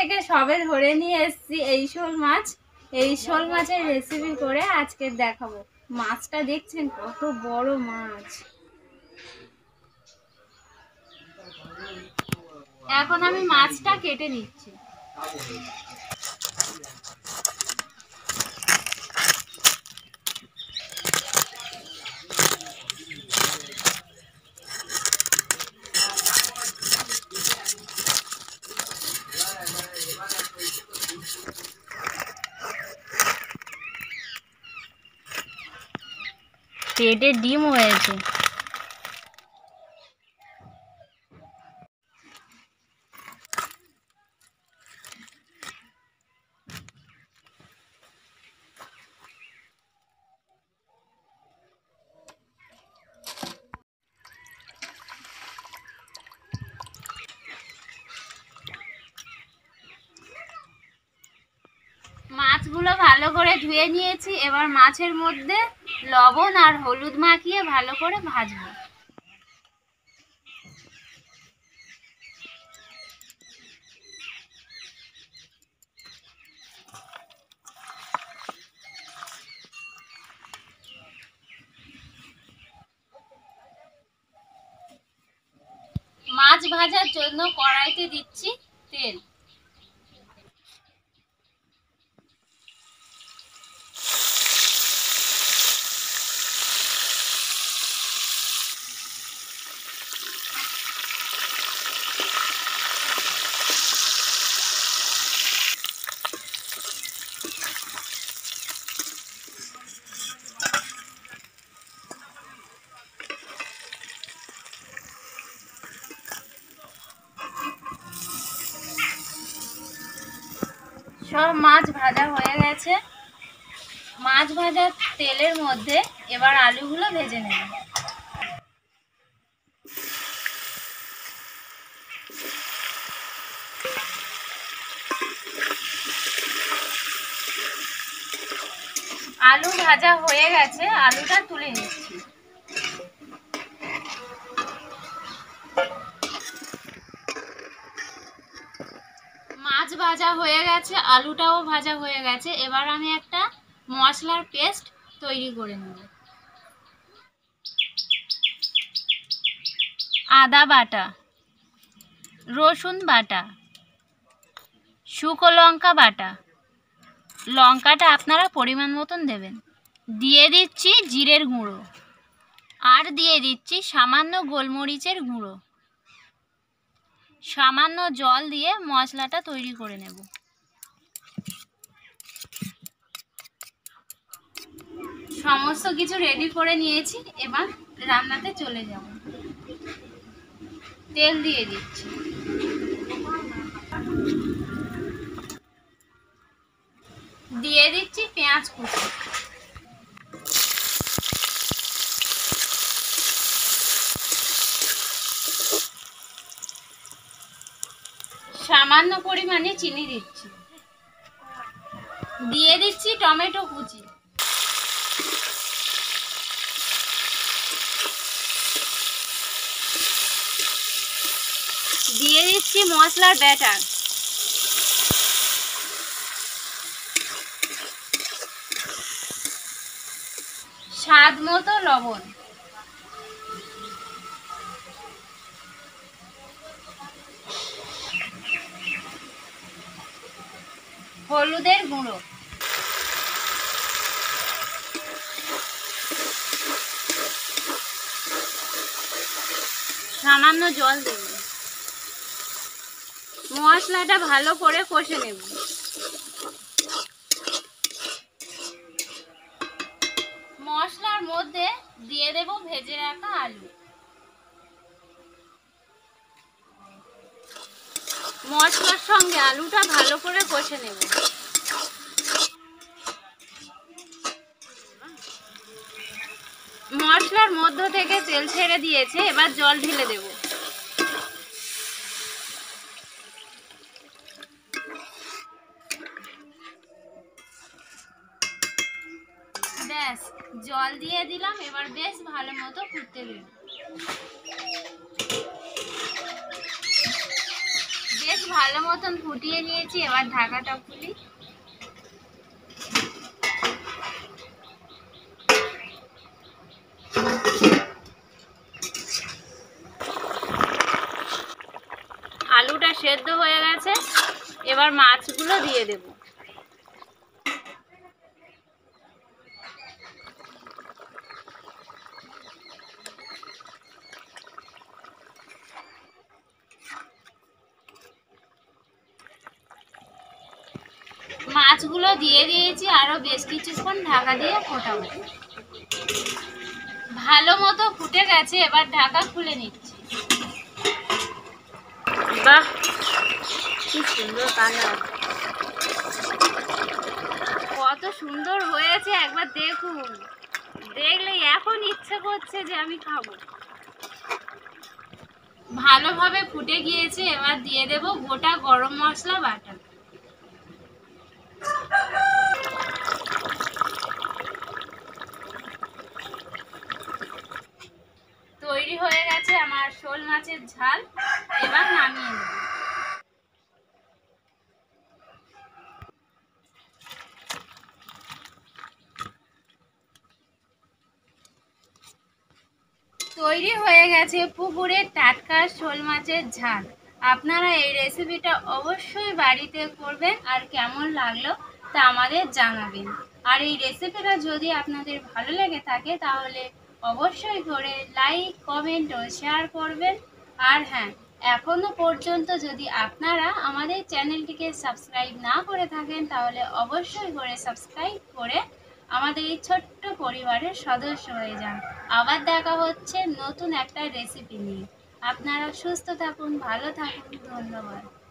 থেকে সবে ধরে নিয়ে এসেছি এই শোল মাছ। এই শোল মাছের রেসিপি করে আজকে দেখাবো। মাছটা দেখছেন কত বড় মাছ। এখন আমি মাছটা কেটে নিচ্ছি। পেটে ডিম হয়েছে। মাছগুলো ভালো করে ধুয়ে নিয়েছি। এবার মাছের মধ্যে লবণ আর হলুদ মাখিয়ে ভালো করে ভাজবো। মাছ ভাজার জন্য কড়াইতে দিচ্ছি তেল। সব মাছ ভাজা হয়ে গেছে। মাছ ভাজার তেলের মধ্যে এবার আলুগুলো ভেজে নেব। আলু ভাজা হয়ে গেছে, আলুটা তুলে নিচ্ছি। মাছ ভাজা হয়ে গেছে, আলুটাও ভাজা হয়ে গেছে। এবার আমি একটা মশলার পেস্ট তৈরি করে নেব। আদা বাটা, রসুন বাটা, শুকনো লঙ্কা বাটা, লঙ্কাটা আপনারা পরিমাণ মতন দেবেন। দিয়ে দিচ্ছি জিরের গুঁড়ো, আর দিয়ে দিচ্ছি সামান্য গোলমরিচের গুঁড়ো। সামান্য জল দিয়ে মশলাটা তৈরি করে নেব। সমস্ত কিছু রেডি করে নিয়েছি, এবার রান্নাতে চলে যাব। তেল দিয়ে দিচ্ছি। দিয়ে দিচ্ছি পেঁয়াজ কুচি। সামান্য পরিমাণে চিনি দিচ্ছি। দিয়ে দিচ্ছি টমেটো কুচি। দিয়ে দিচ্ছি মশলার ব্যাটার। স্বাদ মতো লবণ। হলুদের গুঁড়ো। সামান্য জল দেব। মশলাটা ভালো করে কষে নেব। মশলার মধ্যে দিয়ে দেব ভেজে রাখা আলু। মশলার সঙ্গে আলুটা ভালো করে কষে নেব। মশলার মধ্য থেকে তেল ছেড়ে দিয়েছে, এবার জল ঢেলে দেব। ব্যাস, জল দিয়ে দিলাম। এবার বেশ ভালো মতো ফুটতে দেব। বেশ ভালো মতন ফুটিয়ে নিয়েছি, এবার ঢাকাটা খুলি। আলুটা সেদ্ধ হয়ে গেছে, এবার মাছগুলো দিয়ে দেব। মাছগুলো দিয়ে দিয়েছি, আরো বেশ কিছুক্ষণ ঢাকা দিয়ে ফোটাবো। ভালো মতো ফুটে গেছে, এবার ঢাকা খুলে নিচ্ছি। বাহ, কি সুন্দর কালার, কত সুন্দর হয়েছে একবার দেখুন। দেখলে এখন ইচ্ছে করছে যে আমি খাবো। ভালোভাবে ফুটে গিয়েছে, এবার দিয়ে দেব গোটা গরম মশলা বাটা। তৈরি হয়ে গেছে আমার শোল মাছের ঝাল, এবার নামিয়ে নেব। তৈরি হয়ে গেছে পুকুরের টাটকা শোল মাছের ঝাল। আপনারা এই রেসিপিটা অবশ্যই বাড়িতে করবেন, আর কেমন লাগলো তা আমাদের জানাবেন। আর এই রেসিপিটা যদি আপনাদের ভালো লেগে থাকে তাহলে অবশ্যই করে লাইক, কমেন্ট ও শেয়ার করবেন। আর হ্যাঁ, এখনো পর্যন্ত যদি আপনারা আমাদের চ্যানেলটিকে সাবস্ক্রাইব না করে থাকেন তাহলে অবশ্যই করে সাবস্ক্রাইব করে আমাদের এই ছোট্ট পরিবারের সদস্য হয়ে যান। আবার দেখা হচ্ছে নতুন একটা রেসিপি নিয়ে। আপনারা সুস্থ থাকুন, ভালো থাকুন, ধন্যবাদ।